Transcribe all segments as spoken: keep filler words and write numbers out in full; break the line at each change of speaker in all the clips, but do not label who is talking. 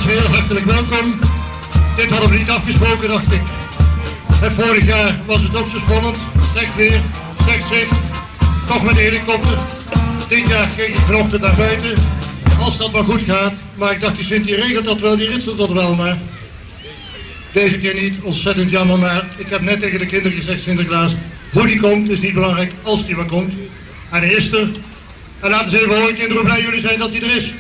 heel hartelijk welkom. Dit hadden we niet afgesproken, dacht ik. En vorig jaar was het ook zo spannend. Slecht weer, slecht zicht. Toch met de helikopter. Dit jaar keek ik vanochtend naar buiten. Als dat maar goed gaat. Maar ik dacht, die Sint die regelt dat wel, die ritselt dat wel. Maar deze keer niet. Ontzettend jammer. Maar ik heb net tegen de kinderen gezegd, Sinterklaas, hoe die komt is niet belangrijk, als die maar komt. En hij is er. En laten ze even horen, kinderen, hoe blij jullie zijn dat hij er is.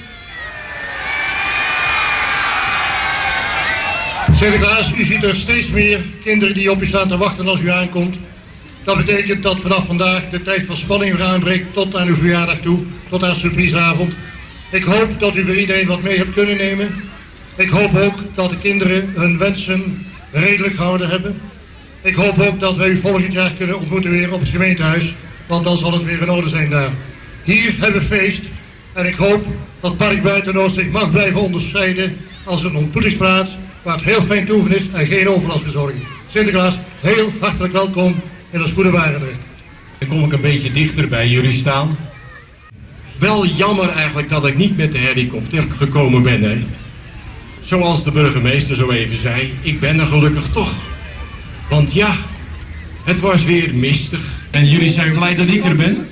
Sinterklaas, u ziet er steeds meer kinderen die op u staan te wachten als u aankomt. Dat betekent dat vanaf vandaag de tijd van spanning weer aanbreekt tot aan uw verjaardag toe, tot aan surpriseavond. Ik hoop dat u voor iedereen wat mee hebt kunnen nemen. Ik hoop ook dat de kinderen hun wensen redelijk gehouden hebben. Ik hoop ook dat wij u volgend jaar kunnen ontmoeten weer op het gemeentehuis, want dan zal het weer in orde zijn daar. Hier hebben we feest en ik hoop dat Park Buitenoost zich mag blijven onderscheiden als een ontmoetingsplaats waar het heel fijn toeven is en geen overlastbezorging. Sinterklaas, heel hartelijk welkom in ons goede Barendrecht.
Dan kom ik een beetje dichter bij jullie staan. Wel jammer eigenlijk dat ik niet met de helikopter gekomen ben, hè. Zoals de burgemeester zo even zei, ik ben er gelukkig toch. Want ja, het was weer mistig. En jullie zijn blij dat ik er ben?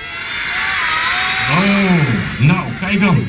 Oh, nou, kijk dan.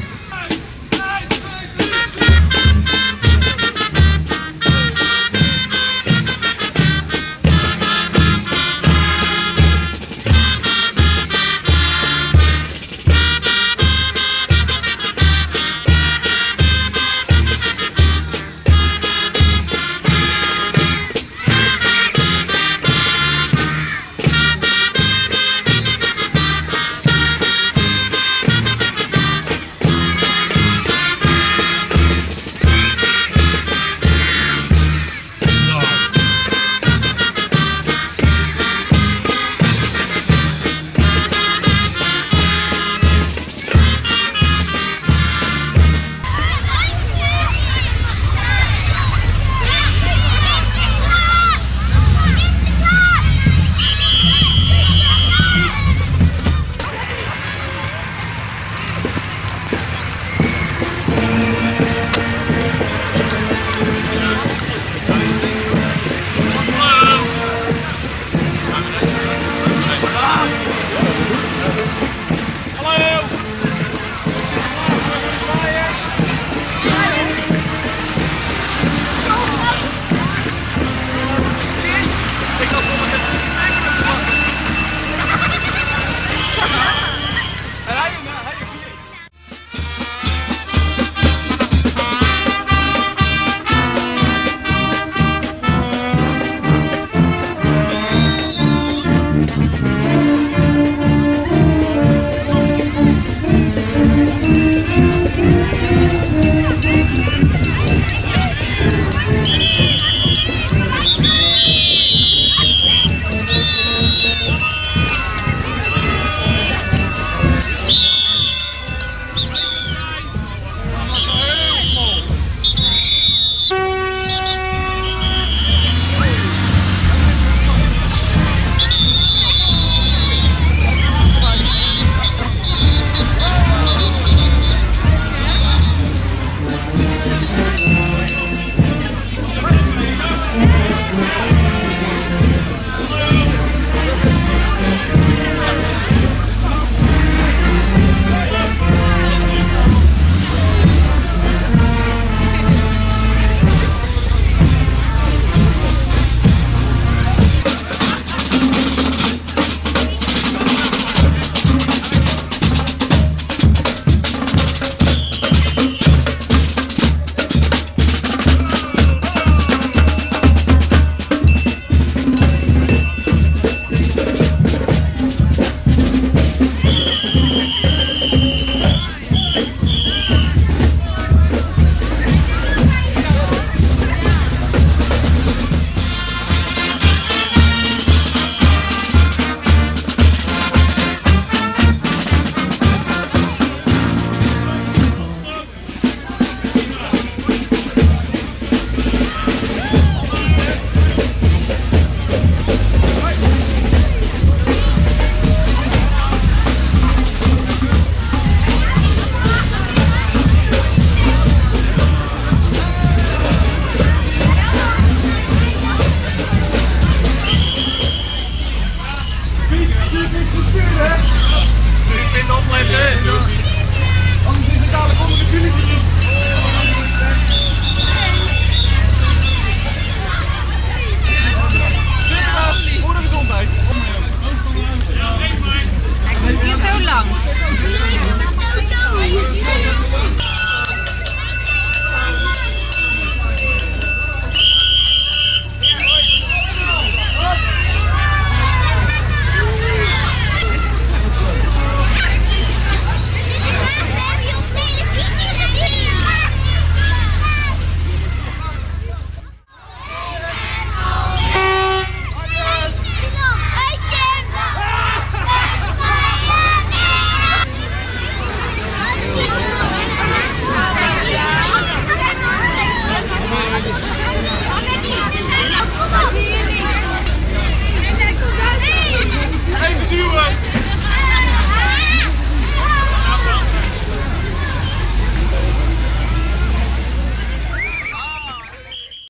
opletten.